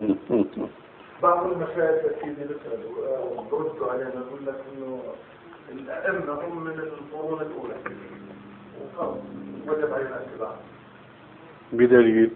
بعض المشايخ سيدي بردوا علينا يقول لك انه الائمه هم من القرون الاولى وجب علينا اتباعهم. بدليل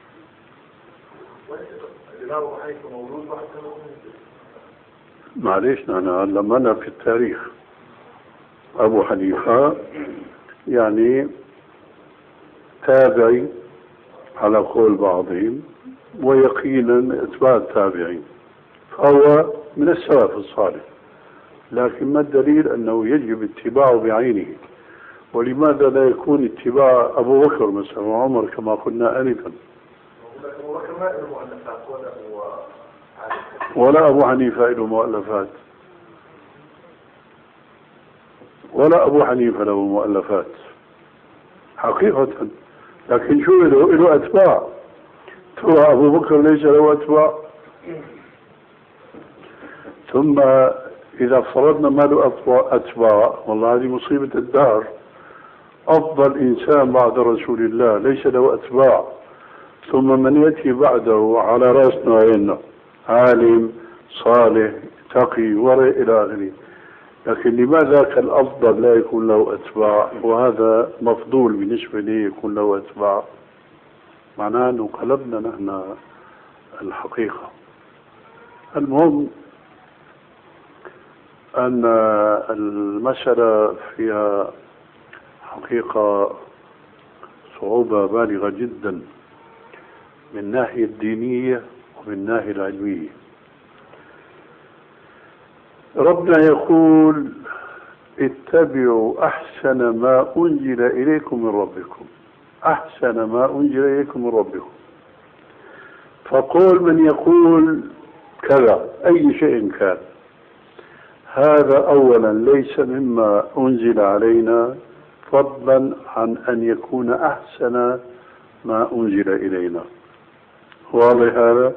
الإمام أبو حنيفة مولود واحد كان معليش نحن علمنا في التاريخ أبو حنيفة يعني تابعي على قول بعضهم ويقينا اتباع التابعين، فهو من السلف الصالح، لكن ما الدليل أنه يجب اتباعه بعينه؟ ولماذا لا يكون اتباع أبو بكر مثلا وعمر كما قلنا آنفا؟ ولا أبو حنيفة له مؤلفات، ولا أبو حنيفة له مؤلفات حقيقة، لكن شو له أتباع. ترى أبو بكر ليس له أتباع؟ ثم إذا فرضنا ما له أتباع، والله هذه مصيبة الدار. أفضل إنسان بعد رسول الله ليس له أتباع، ثم من يأتي بعده على رأسنا وعيننا عالم صالح تقي ورع إلى آخره، لكن لماذا كالأفضل لا يكون له أتباع وهذا مفضول بالنسبة لي يكون له أتباع؟ معناه أنه قلبنا نحن الحقيقة. المهم أن المسألة فيها حقيقة صعوبة بالغة جدا من الناحية الدينية ومن الناحية العلمية. ربنا يقول اتبعوا أحسن ما أنزل إليكم من ربكم، أحسن ما أنزل إليكم من ربكم. فقول من يقول كذا أي شيء كان، هذا أولا ليس مما أنزل علينا، فضلا عن أن يكون أحسن ما أنزل إلينا. واضح هذا؟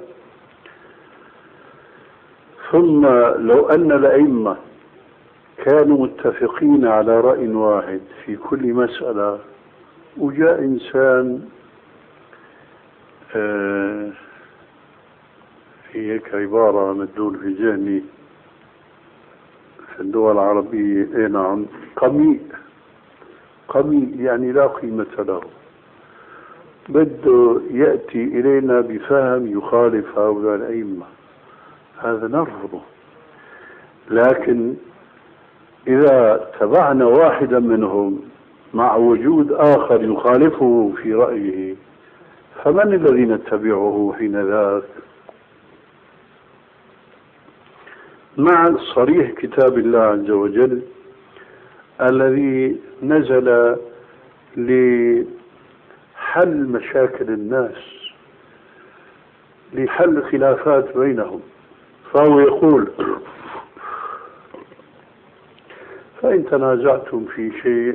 ثم لو أن الأئمة كانوا متفقين على رأي واحد في كل مسألة، وجاء إنسان في هيك عبارة مدلول في ذهني في الدول العربية، نعم، قميء يعني لا قيمة له، بده يأتي إلينا بفهم يخالف هؤلاء الأئمة، هذا نرفضه. لكن إذا تبعنا واحدا منهم مع وجود آخر يخالفه في رأيه، فمن الذي نتبعه حين ذاك؟ مع صريح كتاب الله عز وجل الذي نزل لحل مشاكل الناس، لحل خلافات بينهم، فهو يقول فإن تنازعتم في شيء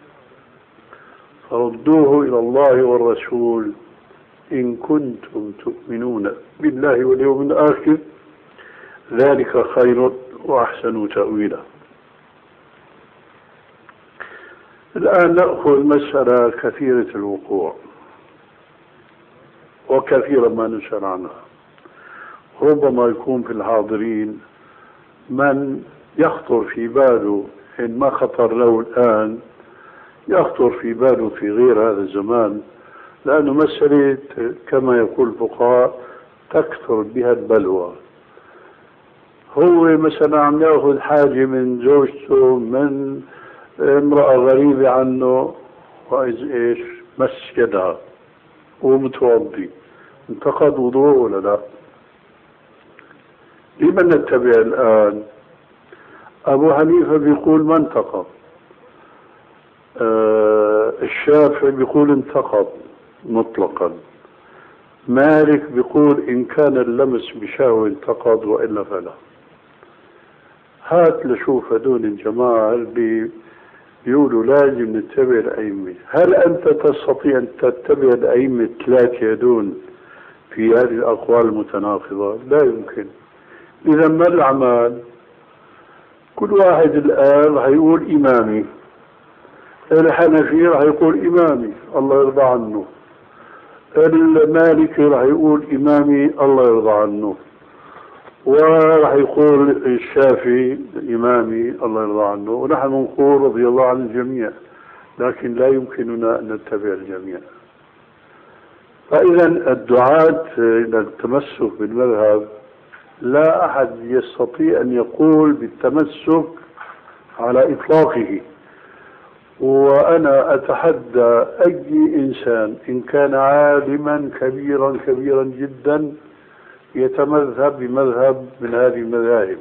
فردوه إلى الله والرسول إن كنتم تؤمنون بالله واليوم الآخر ذلك خير وأحسن تأويلا. الآن نأخذ مسألة كثيرة الوقوع وكثيرا ما نسأل عنها، ربما يكون في الحاضرين من يخطر في باله، إن ما خطر له الآن يخطر في باله في غير هذا الزمان، لأنه مسألة كما يقول الفقهاء تكثر بها البلوى. هو مثلا عم ياخذ حاجة من زوجته من امرأة غريبة عنه، وإذ إيش مس يدها ومتوضي، انتقد وضوءه ولا لا؟ لمن نتبع الآن؟ أبو حنيفة بيقول ما انتقض، الشافعي بيقول انتقض مطلقا، مالك بيقول إن كان اللمس بشهوة انتقض وإلا فلا. هات لشوف هدول الجماعة اللي بيقولوا لازم نتبع الأئمة، هل أنت تستطيع أن تتبع الأئمة الثلاثة هدول في هذه الأقوال المتناقضة؟ لا يمكن. إذا ما الأعمال؟ كل واحد الآن هيقول إمامي، الحنفي راح يقول إمامي الله يرضى عنه، المالكي راح يقول إمامي الله يرضى عنه، وراح يقول الشافعي إمامي الله يرضى عنه، ونحن نقول رضي الله عن الجميع، لكن لا يمكننا أن نتبع الجميع. فإذا الدعاة إلى التمسك بالمذهب لا أحد يستطيع أن يقول بالتمسك على إطلاقه. وأنا أتحدى أي إنسان إن كان عالما كبيرا كبيرا جدا يتمذهب بمذهب من هذه المذاهب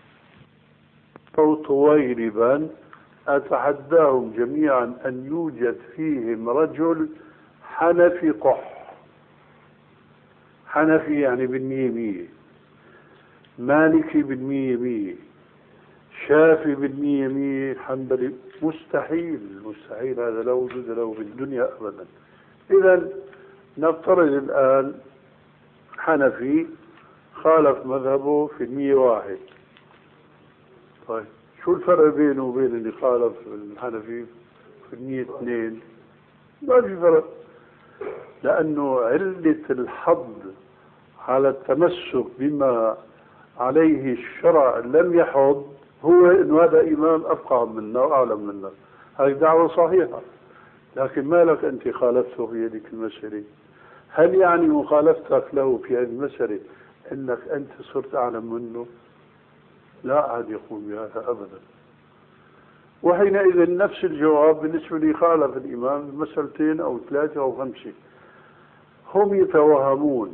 أو طويلبا، أتحداهم جميعا أن يوجد فيهم رجل حنفي قح، حنفي يعني بالمية مية، مالكي بالمية مية، شافي بالمية مية، حنبلي مستحيل، مستحيل، هذا لا وجود له في الدنيا أبدا. إذا نفترض الآن حنفي خالف مذهبه في 101، طيب شو الفرق بينه وبين اللي خالف الحنفي في 102؟ ما في فرق، لأنه علة الحظ على التمسك بما عليه الشرع لم يحض هو إنه هذا إمام أفقه منا وأعلم منا. هذه دعوة صحيحة، لكن ما لك أنت خالفته في هذه المسألة؟ هل يعني مخالفتك له في هذه المسألة أنك أنت صرت أعلم منه؟ لا أحد يقول بهذا أبدا. وحينئذ نفس الجواب بالنسبة لي خالف الإمام مسألتين أو 3 أو 5. هم يتوهمون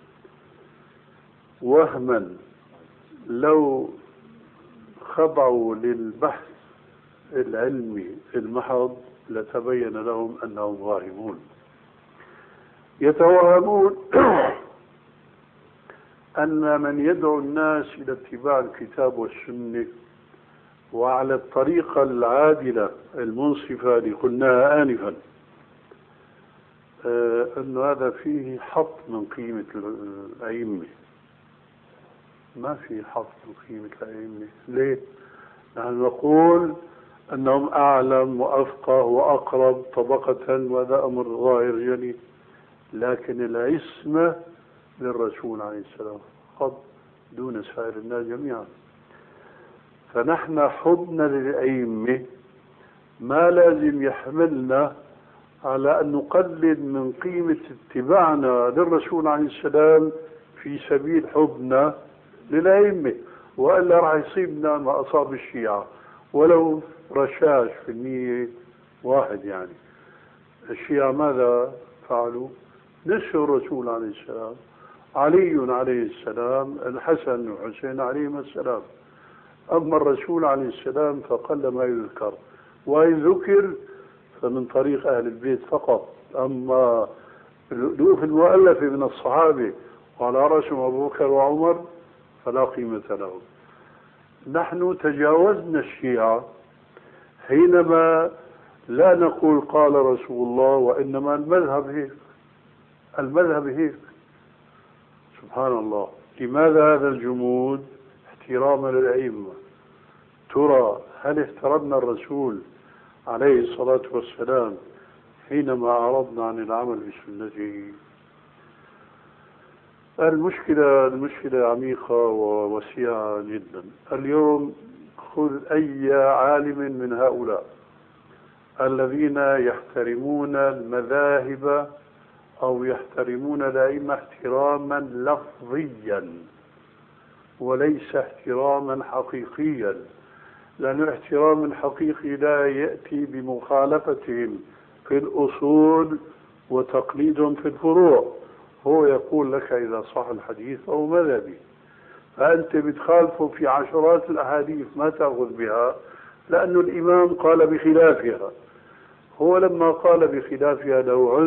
وهما لو خضعوا للبحث العلمي المحض لتبين لهم أنهم واهمون. يتوهمون أن من يدعو الناس إلى اتباع الكتاب والسنة وعلى الطريقة العادلة المنصفة اللي قلناها آنفا، أن هذا فيه حط من قيمة الأئمة. ما في حط من قيمة الأئمة. ليه؟ نحن نقول أنهم أعلم وأفقه وأقرب طبقة، وهذا أمر ظاهر جلي، لكن العصمة للرسول عليه السلام فقط دون سائر الناس جميعا. فنحن حبنا للأئمة ما لازم يحملنا على أن نقلل من قيمة اتباعنا للرسول عليه السلام في سبيل حبنا للأئمة، وإلا راح يصيبنا ما أصاب الشيعة ولو رشاش في 101. يعني الشيعة ماذا فعلوا؟ نسوا الرسول عليه السلام، علي عليه السلام، الحسن والحسين عليهما السلام. أما الرسول عليه السلام فقل ما يذكر، وإن ذكر فمن طريق أهل البيت فقط. أما الألوف المؤلفة من الصحابة وعلى رأسهم أبو بكر وعمر فلا قيمة لهم. نحن تجاوزنا الشيعة حينما لا نقول قال رسول الله، وإنما المذهب هيك، المذهب هيك. سبحان الله. لماذا هذا الجمود؟ احتراما للأئمة. ترى هل احترمنا الرسول عليه الصلاة والسلام حينما أعرضنا عن العمل بسنته؟ المشكلة عميقة ووسيعة جدا. اليوم خذ أي عالم من هؤلاء الذين يحترمون المذاهب أو يحترمون الأئمة احتراما لفظيا وليس احتراما حقيقيا، لأن الاحترام الحقيقي لا يأتي بمخالفتهم في الأصول وتقليدهم في الفروع. هو يقول لك إذا صح الحديث أو مذهبي، فأنت بتخالفه في عشرات الأحاديث ما تأخذ بها لأن الإمام قال بخلافها. هو لما قال بخلافها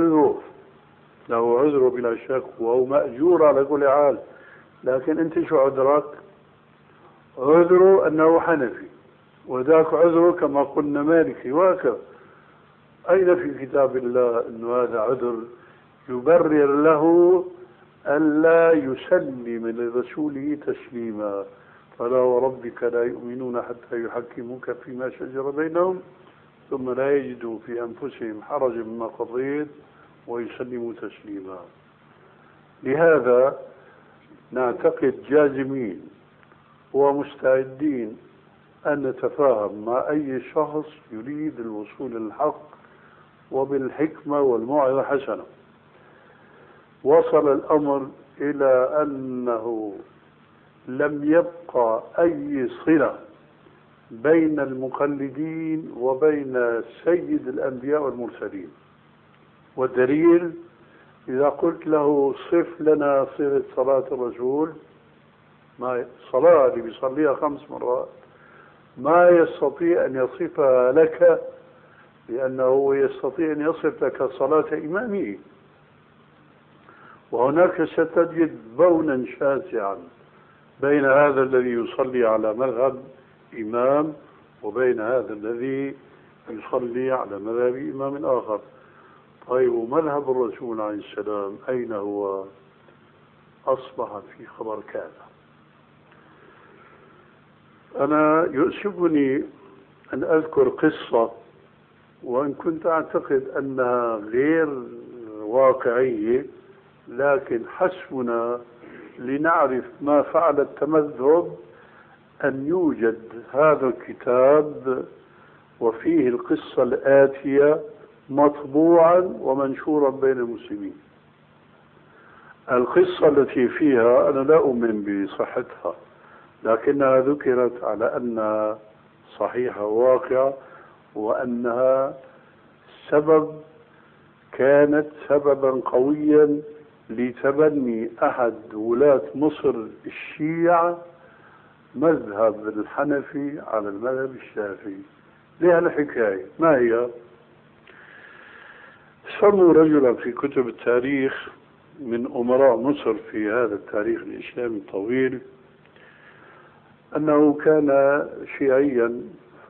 له عذره بلا شك، وهو مأجور على كل حال. لكن أنت شو عذرك؟ عذره أنه حنفي، وذاك عذره كما قلنا مالكي، وهكذا. أين في كتاب الله أن هذا عذر يبرر له ألا يسلم لرسوله تسليما؟ فلا وربك لا يؤمنون حتى يحكموك فيما شجر بينهم ثم لا يجدوا في أنفسهم حرج مما قضيت ويسلموا تسليما. لهذا نعتقد جازمين ومستعدين أن نتفاهم مع أي شخص يريد الوصول للحق وبالحكمة والموعظة الحسنة. وصل الأمر إلى أنه لم يبقى أي صلة بين المقلدين وبين سيد الأنبياء والمرسلين. والدليل إذا قلت له صف لنا صفة صلاة الرسول، ما صلاة اللي بيصليها 5 مرات ما يستطيع أن يصفها لك، لأنه يستطيع أن يصف لك صلاة إمامه. وهناك ستجد بونا شاسعا بين هذا الذي يصلي على مذهب إمام وبين هذا الذي يصلي على مذهب إمام آخر. طيب مذهب الرسول عليه السلام أين هو؟ أصبح في خبر كذا. أنا يؤسفني أن أذكر قصة، وإن كنت أعتقد أنها غير واقعية، لكن حسبنا لنعرف ما فعل التمذهب أن يوجد هذا الكتاب وفيه القصة الآتية مطبوعا ومنشورا بين المسلمين. القصة التي فيها أنا لا أؤمن بصحتها، لكنها ذكرت على أنها صحيحة وواقعة، وأنها كانت سببا قويا لتبني أحد ولاة مصر الشيعة مذهب الحنفي على المذهب الشافعي. لها الحكاية ما هي؟ سموا رجلا في كتب التاريخ من أمراء مصر في هذا التاريخ الإسلامي الطويل أنه كان شيعيا،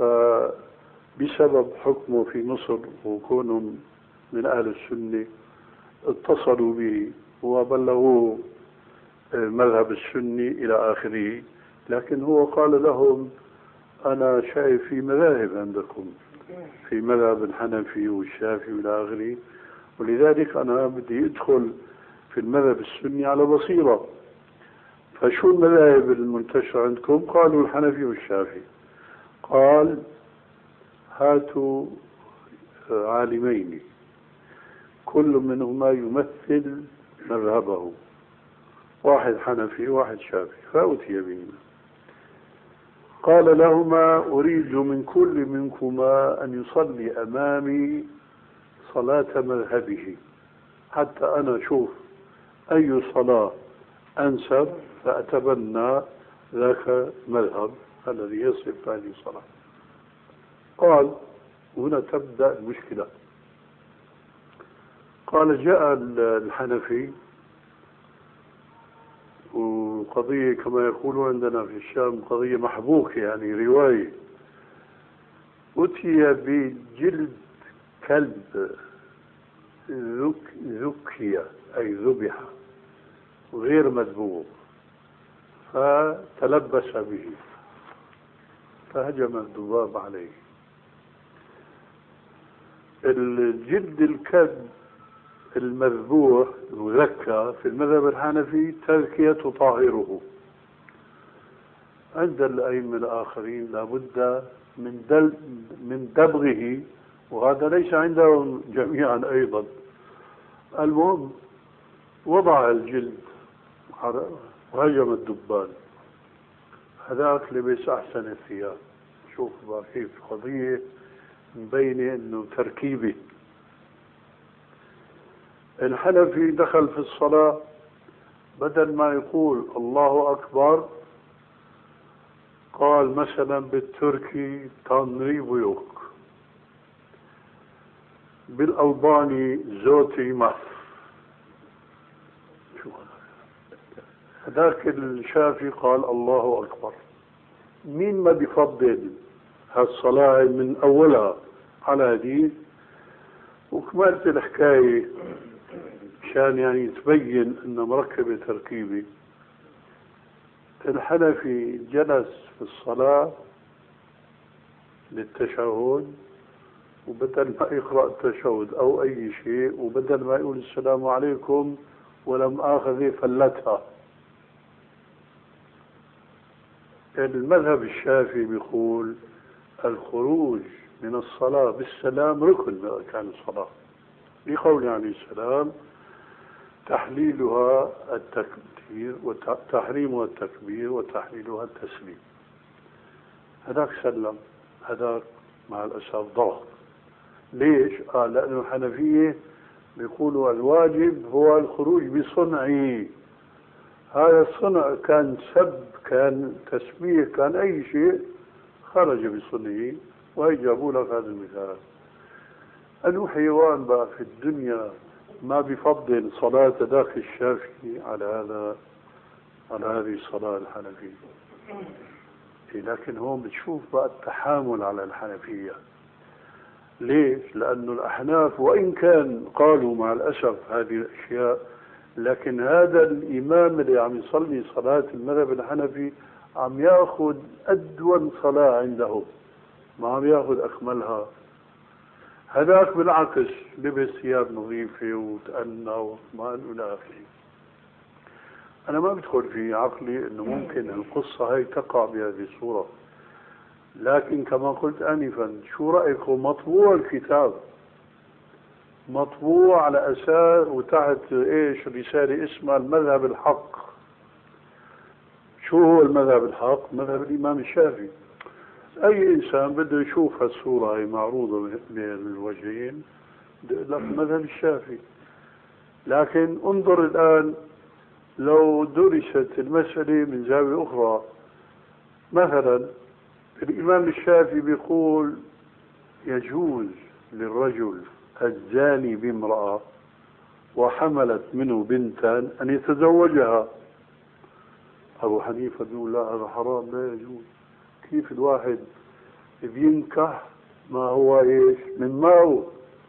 فبسبب حكمه في مصر وكونهم من أهل السنة اتصلوا به وبلغوه المذهب السني إلى آخره. لكن هو قال لهم أنا شايف في مذاهب عندكم، في مذهب الحنفي والشافعي إلى آخره، ولذلك أنا بدي أدخل في المذهب السني على بصيرة. فشو المذاهب المنتشرة عندكم؟ قالوا الحنفي والشافعي. قال هاتوا عالمين كل منهما يمثل مذهبه، واحد حنفي واحد شافعي، فأتي بهما. قال لهما أريد من كل منكما أن يصلي أمامي صلاة مذهبه حتى أنا أشوف أي صلاة أنسب فأتبنى ذاك المذهب الذي يصف هذه الصلاة. قال هنا تبدأ المشكلة. قال جاء الحنفي، وقضية كما يقولون عندنا في الشام قضية محبوكة، يعني رواية. أتي بجلد كلب ذكي أي ذبح غير مذبوح، فتلبس به فهجم الذباب عليه. الجلد الكلب المذبوح المذكى في المذهب الحنفي تزكية تطهره. عند الأئمة الآخرين لابد من دبغه، وهذا ليس عندهم جميعا أيضا. المهم وضع الجلد وهجم الدبان، هذاك لبس أحسن الثياب. شوف كيف قضية مبينة إنه تركيبة. الحنفي دخل في الصلاة، بدل ما يقول الله أكبر قال مثلا بالتركي تنري بيوك، بالألباني زوتي ماث. هذاك الشافعي قال الله أكبر. مين ما بيفضل هالصلاة من أولها على هذه؟ وكملت الحكاية مشان يعني تبين انه مركبة تركيبي. الحنفي جلس في الصلاة للتشهد وبدل ما يقرأ التشهد أو أي شيء وبدل ما يقول السلام عليكم ولم آخذ فلتها. المذهب الشافعي بيقول الخروج من الصلاة بالسلام ركن من أركان الصلاة، لقوله عليه السلام تحليلها التكبير وتحريمها التكبير وتحليلها التسليم. هذاك سلم، هذاك مع الأسف ضغط. ليش؟ لأنه الحنفية بيقولوا الواجب هو الخروج بصنعه. هذا الصنع كان سب، كان تسبيح، كان أي شيء خرج بصنعه. وهي جابوا لك هذا المثال. أنه حيوان بقى في الدنيا ما بيفضل صلاة ذاك الشافعي على هذه الصلاة الحنفية. لكن هون بتشوف بقى التحامل على الحنفية. ليش؟ لأنه الأحناف وإن كان قالوا مع الأسف هذه الأشياء، لكن هذا الإمام اللي عم يصلي صلاة المذهب الحنفي عم يأخذ أدون صلاة عندهم، ما عم يأخذ أكملها. هذاك بالعكس لبس ثياب نظيفة وتأنى وما إلى آخره. أنا ما بدخل في عقلي إنه ممكن القصة هي تقع بهذه الصورة، لكن كما قلت آنفا شو رأيكم مطبوع الكتاب، مطبوع على أساس وتحت إيش رسالة اسمها المذهب الحق. شو هو المذهب الحق؟ مذهب الإمام الشافعي. أي إنسان بده يشوف هالصورة هي معروضة بين الوجهين لك مذهب الشافعي. لكن انظر الآن لو درست المسألة من زاوية أخرى، مثلا الإمام الشافعي بيقول يجوز للرجل الزاني بامرأة وحملت منه بنتا أن يتزوجها. أبو حنيفة بيقول لا، هذا حرام، لا يجوز. كيف الواحد بينكح ما هو إيش من ماء؟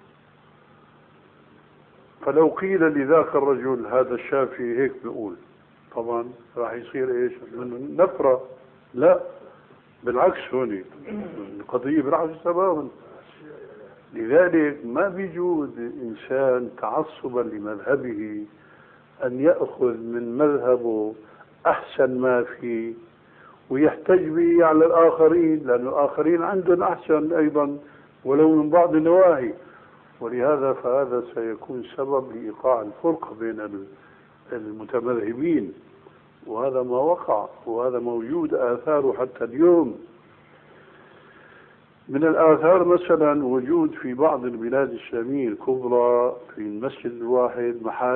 فلو قيل لذاك الرجل هذا الشافعي هيك بيقول، طبعا راح يصير إيش من نفرة. لا بالعكس، هوني القضية بالعكس تماما. لذلك ما بيجوز إنسان تعصبا لمذهبه أن يأخذ من مذهبه أحسن ما فيه ويحتج به على الآخرين، لأن الآخرين عندهم أحسن أيضا ولو من بعض النواحي. ولهذا فهذا سيكون سبب لإيقاع الفرقة بين المتمذهبين، وهذا ما وقع وهذا موجود آثاره حتى اليوم. من الآثار مثلا وجود في بعض البلاد الإسلامية الكبرى في المسجد الواحد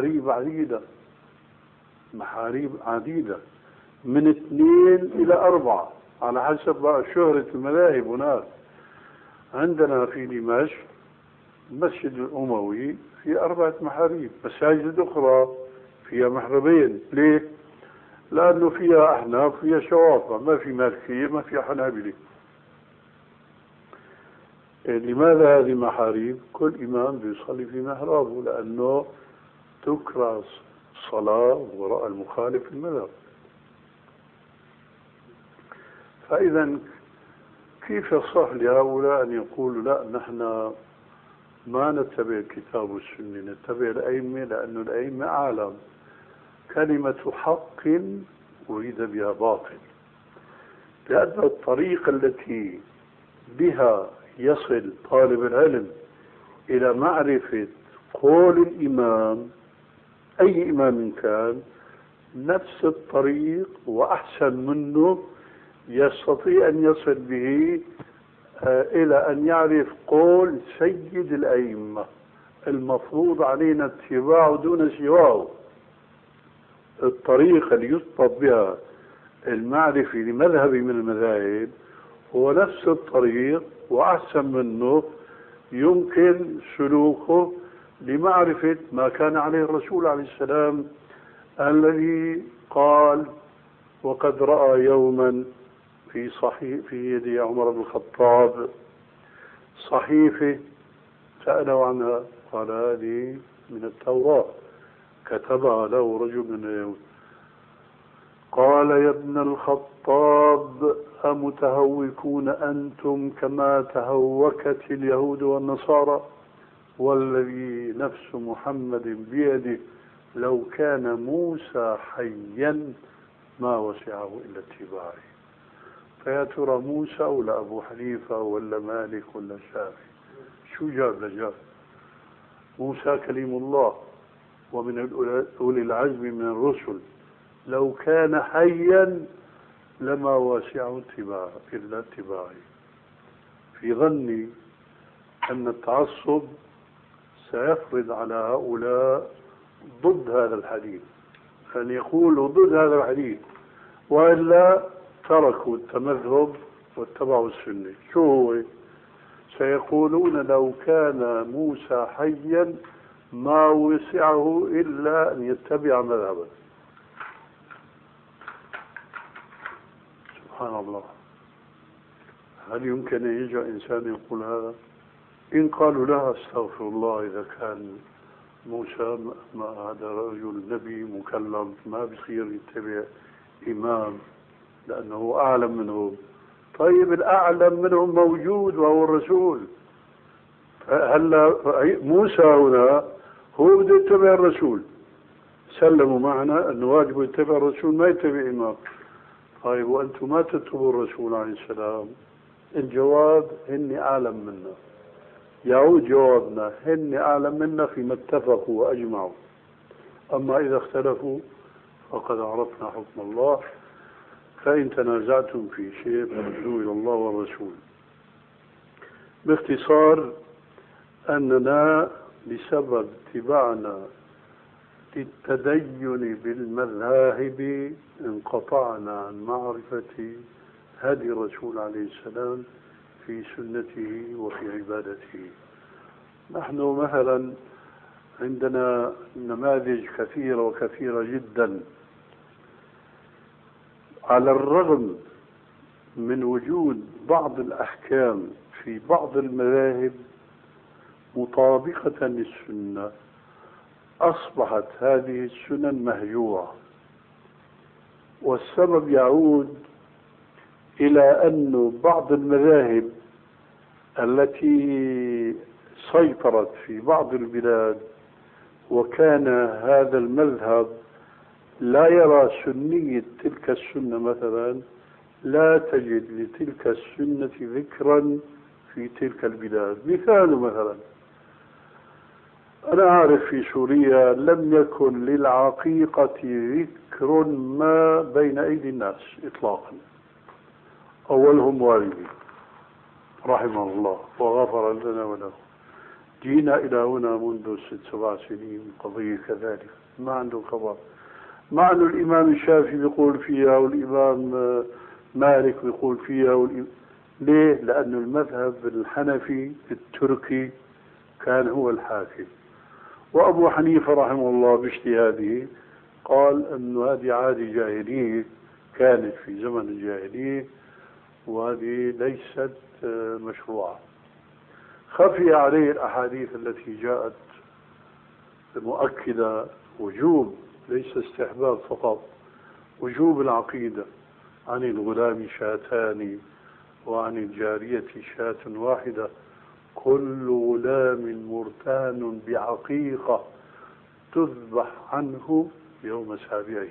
محاريب عديدة من 2 إلى 4 على حسب بقى شهرة المذاهب. هناك عندنا في دمشق المسجد الأموي في 4 محاريب، مساجد أخرى فيها محربين. ليه؟ لأنه فيها أحناف فيها شوافع، ما في مالكية ما في حنابلة. لماذا هذه محاريب؟ كل إمام بيصلي في محرابه، لأنه تكره الصلاة وراء المخالف المذهب. فإذا كيف يصح لهؤلاء أن يقولوا لا نحن ما نتبع الكتاب والسنة، نتبع الأئمة، لأن الأئمة أعلم. كلمة حق أريد بها باطل، لأن الطريقة التي بها يصل طالب العلم إلى معرفة قول الإمام أي إمام كان، نفس الطريق وأحسن منه يستطيع أن يصل به إلى أن يعرف قول سيد الأئمة المفروض علينا اتباعه دون سواه. الطريقة اللي يطلب بها المعرفة لمذهب من المذاهب هو نفس الطريق وأحسن منه يمكن سلوكه لمعرفة ما كان عليه الرسول عليه السلام، الذي قال وقد رأى يوما في يد عمر بن الخطاب صحيفة سألوا عنها، قال هذه من التوراة كتبها له رجل من اليهود. قال يا ابن الخطاب أمتهوكون أنتم كما تهوكت اليهود والنصارى والذي نفس محمد بيده لو كان موسى حيا ما وسعه إلا اتباعي. فيا ترى موسى ولا أبو حنيفة ولا مالك ولا الشافعي؟ شو جاب لجاب؟ موسى كليم الله ومن أولي العزم من الرسل، لو كان حيا لما وسعه اتباعه إلا اتباعي. في ظني أن التعصب سيفرض على هؤلاء ضد هذا الحديث، أن يقولوا ضد هذا الحديث، وإلا تركوا التمذهب واتبعوا السنة. شو هو؟ سيقولون لو كان موسى حيا ما وسعه إلا أن يتبع مذهبا. سبحان الله، هل يمكن أن يجي إنسان يقول هذا؟ إن قالوا لا استغفر الله، إذا كان موسى ما هذا رجل نبي مكلم ما بصير يتبع إمام لأنه أعلم منهم. طيب الأعلم منهم موجود وهو الرسول. هلا موسى هنا هو بده يتبع الرسول، سلموا معنا أنه واجب يتبع الرسول ما يتبع إمام. طيب وأنتم ما تتبعوا الرسول عليه السلام؟ الجواب هني أعلم منا. يعود جوابنا هن أعلم منا فيما اتفقوا وأجمعوا، أما إذا اختلفوا فقد عرفنا حكم الله. فإن تنازعتم في شيء فردوه إلى الله والرسول. باختصار أننا بسبب اتباعنا للتدين بالمذاهب انقطعنا عن معرفة هدي الرسول عليه السلام في سنته وفي عبادته. نحن مثلا عندنا نماذج كثيرة وكثيرة جدا، على الرغم من وجود بعض الأحكام في بعض المذاهب مطابقة للسنة، أصبحت هذه السنن مهجورة. والسبب يعود إلى أن بعض المذاهب التي سيطرت في بعض البلاد وكان هذا المذهب لا يرى سنية تلك السنة، مثلا لا تجد لتلك السنة ذكرا في تلك البلاد. مثال مثلا أنا أعرف في سوريا لم يكن للعقيقة ذكر ما بين أيدي الناس إطلاقا، أولهم والدي رحمه الله وغفر لنا وله. جينا إلى هنا منذ 6-7 سنين قضية كذلك ما عنده خبر، مع أن الإمام الشافعي بيقول فيها والإمام مالك بيقول فيها ليه؟ لأن المذهب الحنفي التركي كان هو الحاكم، وأبو حنيفة رحمه الله باجتهاده قال أن هذه عادة جاهلية كانت في زمن الجاهلية وهذه ليست مشروعة. خفي عليه الأحاديث التي جاءت مؤكدة وجوب، ليس استحباب فقط، وجوب العقيدة عن الغلام شاتان وعن الجارية شاة واحدة، كل غلام مرتهن بعقيقة تذبح عنه يوم سابعه.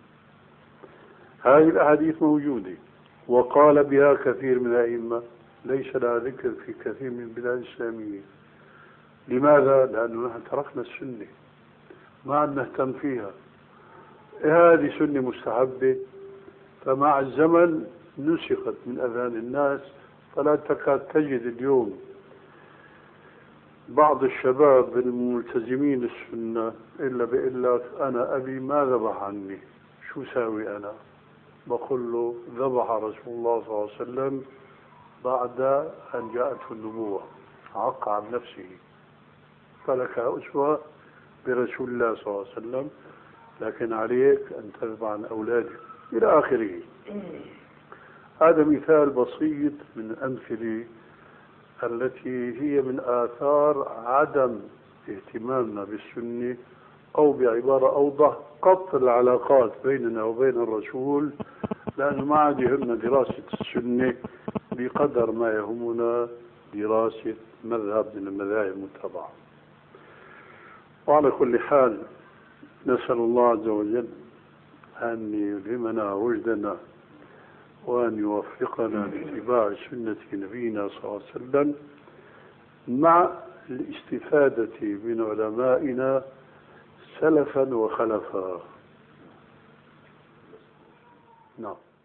هذه الأحاديث موجودة وقال بها كثير من الأئمة، ليس لها ذكر في كثير من البلاد الإسلامية. لماذا؟ لأنه نحن تركنا السنة ما عاد نهتم فيها. هذه سنة مستحبة، فمع الزمن نسخت من أذهان الناس، فلا تكاد تجد اليوم بعض الشباب الملتزمين السنة إلا بيقول لك أنا أبي ما ذبح عني، شو ساوي أنا؟ بقول له ذبح رسول الله صلى الله عليه وسلم بعد أن جاءته النبوة، عق عن نفسه، فلك أسوة برسول الله صلى الله عليه وسلم، لكن عليك أن تذبح عن أولادك إلى آخره. هذا مثال بسيط من الأمثلة التي هي من آثار عدم اهتمامنا بالسنة أو بعبارة أوضح قطع العلاقات بيننا وبين الرسول، لأنه ما عاد يهمنا دراسة السنة بقدر ما يهمنا دراسة مذهب من المذاهب المتبعة. وعلى كل حال نسأل الله عز وجل أن يلهمنا رشدنا وأن يوفقنا لاتباع سنة نبينا صلى الله عليه وسلم مع الاستفادة من علمائنا سلفا وخلفا. نعم.